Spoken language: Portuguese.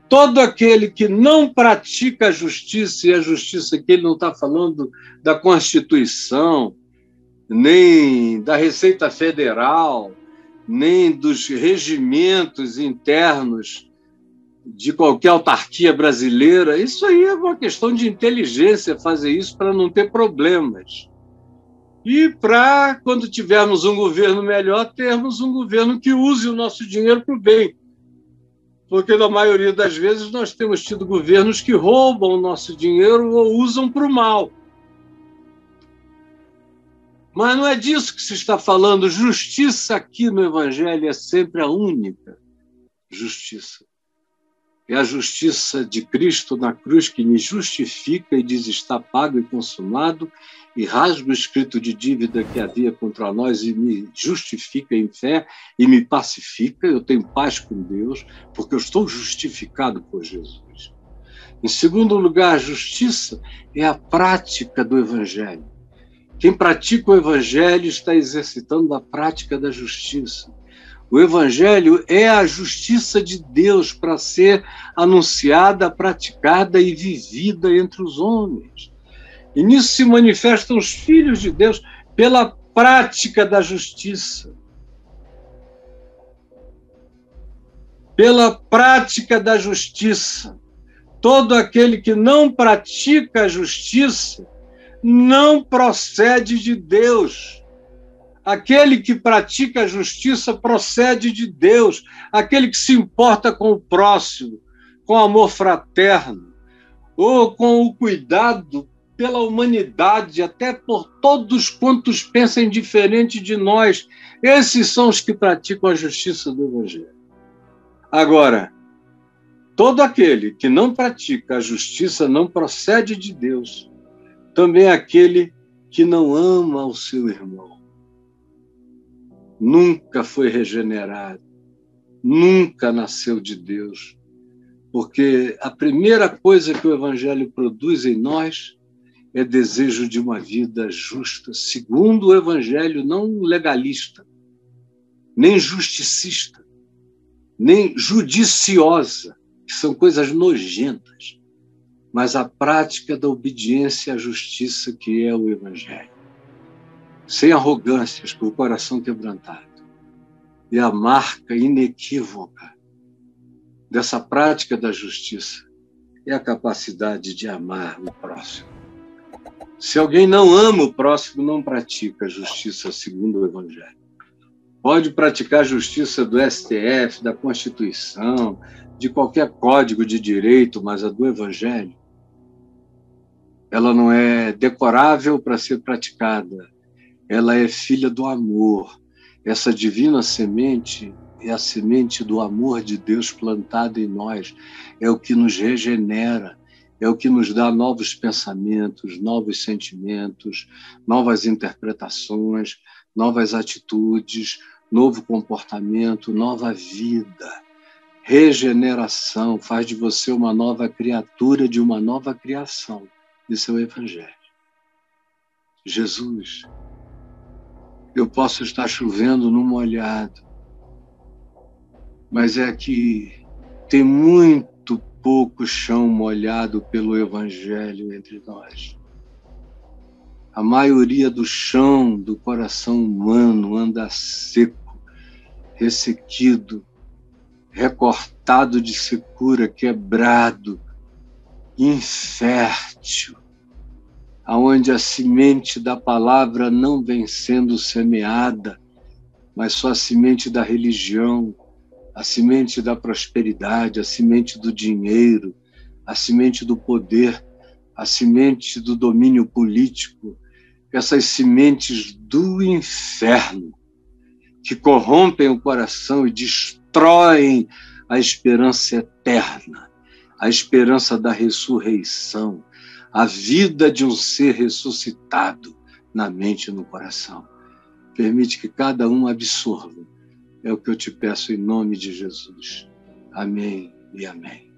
Todo aquele que não pratica a justiça, e a justiça que ele não está falando da Constituição, nem da Receita Federal, nem dos regimentos internos de qualquer autarquia brasileira, isso aí é uma questão de inteligência, fazer isso para não ter problemas. E para, quando tivermos um governo melhor, termos um governo que use o nosso dinheiro para o bem. Porque, na maioria das vezes, nós temos tido governos que roubam o nosso dinheiro ou usam para o mal. Mas não é disso que se está falando. Justiça aqui no Evangelho é sempre a única justiça. É a justiça de Cristo na cruz que me justifica e diz está pago e consumado, e rasga o escrito de dívida que havia contra nós e me justifica em fé e me pacifica. Eu tenho paz com Deus, porque eu estou justificado por Jesus. Em segundo lugar, a justiça é a prática do Evangelho. Quem pratica o Evangelho está exercitando a prática da justiça. O Evangelho é a justiça de Deus para ser anunciada, praticada e vivida entre os homens. E nisso se manifestam os filhos de Deus pela prática da justiça. Pela prática da justiça. Todo aquele que não pratica a justiça não procede de Deus. Aquele que pratica a justiça procede de Deus. Aquele que se importa com o próximo, com amor fraterno, ou com o cuidado pela humanidade, até por todos quantos pensem diferente de nós. Esses são os que praticam a justiça do Evangelho. Agora, todo aquele que não pratica a justiça não procede de Deus. Também aquele que não ama o seu irmão. Nunca foi regenerado, nunca nasceu de Deus, porque a primeira coisa que o Evangelho produz em nós é desejo de uma vida justa, segundo o Evangelho, não legalista, nem justicista, nem judiciosa, que são coisas nojentas, mas a prática da obediência à justiça que é o Evangelho. Sem arrogâncias, com o coração quebrantado. E a marca inequívoca dessa prática da justiça é a capacidade de amar o próximo. Se alguém não ama o próximo, não pratica a justiça segundo o Evangelho. Pode praticar a justiça do STF, da Constituição, de qualquer código de direito, mas a do Evangelho, ela não é decorável para ser praticada. Ela é filha do amor. Essa divina semente é a semente do amor de Deus plantada em nós. É o que nos regenera, é o que nos dá novos pensamentos, novos sentimentos, novas interpretações, novas atitudes, novo comportamento, nova vida. Regeneração faz de você uma nova criatura de uma nova criação. Isso é o Evangelho. Jesus, eu posso estar chovendo no molhado, mas é que tem muito pouco chão molhado pelo Evangelho entre nós. A maioria do chão do coração humano anda seco, ressequido, recortado de secura, quebrado, infértil, aonde a semente da palavra não vem sendo semeada, mas só a semente da religião, a semente da prosperidade, a semente do dinheiro, a semente do poder, a semente do domínio político, essas sementes do inferno que corrompem o coração e destroem a esperança eterna, a esperança da ressurreição, a vida de um ser ressuscitado na mente e no coração. Permite que cada um absorva. É o que eu te peço em nome de Jesus. Amém e amém.